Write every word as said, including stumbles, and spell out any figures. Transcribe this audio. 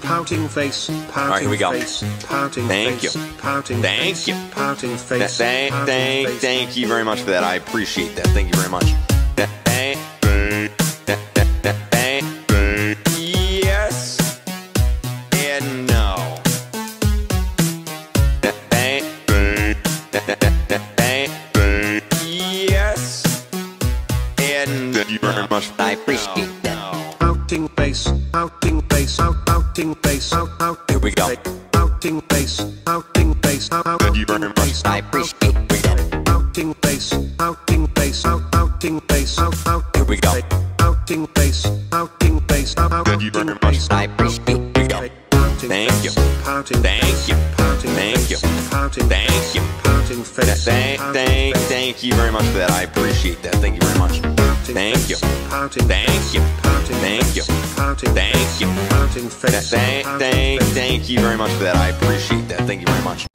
pouting face, pouting All right, here we go. face, pouting Thank face, you. pouting Thank face, you. pouting face, Thank, pouting thank, face. thank you very much for that. I appreciate that. Thank you very much. Thank, thank, thank, thank, thank, yes and no. Thank, thank, thank, thank, yes and thank you very much. I appreciate that. Pouting face, pouting face, out, pouting face, out, out. Here we go. Pouting face, pouting face, out, out. Thank you very much. I appreciate it. We go. Pouting face, pouting face, out, pouting face, out, out. Here we go. Pouting face, pouting face, out, out. Thank you very much. I appreciate it. We go. Thank you. Pouting Thank you. pouting Thank you. pouting Thank you. pouting face. Thank, thank, thank you very much for that. I appreciate that. Thank you very much. Thank you. Pouting Thank you. pouting Thank you. pouting Thank you. pouting face. Thank, thank, thank you very much for that. I appreciate that. Thank you very much.